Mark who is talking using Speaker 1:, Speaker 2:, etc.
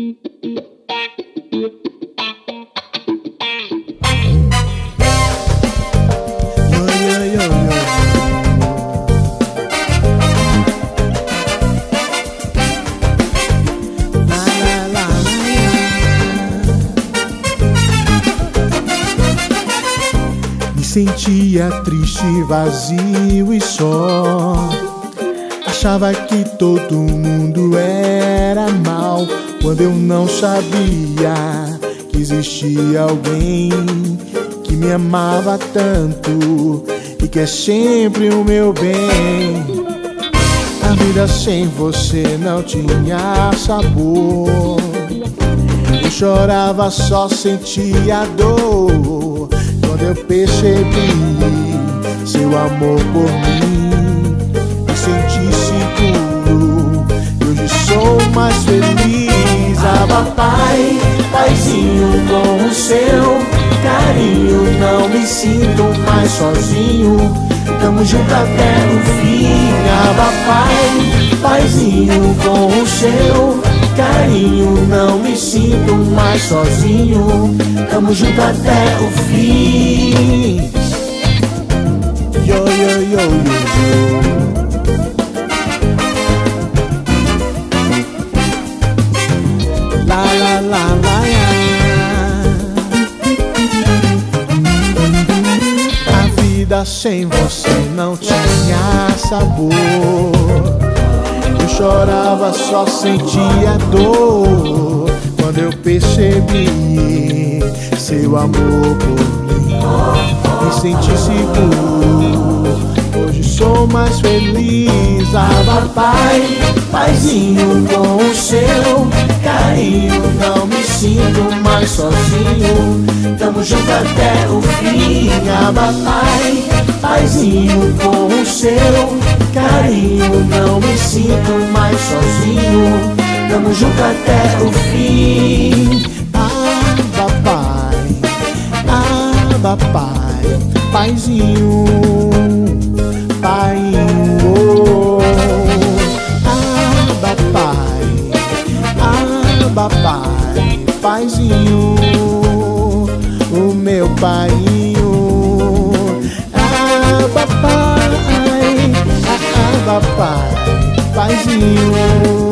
Speaker 1: Sentia triste, vazio e só. Achava que todo mundo era mal, quando eu não sabia que existia alguém que me amava tanto e quer sempre o meu bem. A vida sem você não tinha sabor. Eu chorava, só sentia dor quando eu percebi seu amor por mim. Me senti seguro e hoje sou mais feliz. Ah, papai, paizinho, com o seu carinho não me sinto mais sozinho. Tamo junto até o fim. Ah, papai, paizinho, com o seu carinho não me sinto mais sozinho. Tamo junto até o fim. Yo, yo, yo, yo, yo. La, la, la, la, la. A vida sem você não tinha sabor. Eu chorava, só sentia dor quando eu percebi seu amor por mim. Me senti seguro, hoje sou mais feliz. Ah, papai, paizinho, com o seu carinho não me sinto mais sozinho. Tamo junto até o fim. Ah, papai, paizinho, com o seu carinho não me sinto mais sozinho. Tamo junto até o fim. Ah, papai, paizinho, paiinho. Ah, papai, paizinho, o meu paiinho. Ah, papai, paizinho.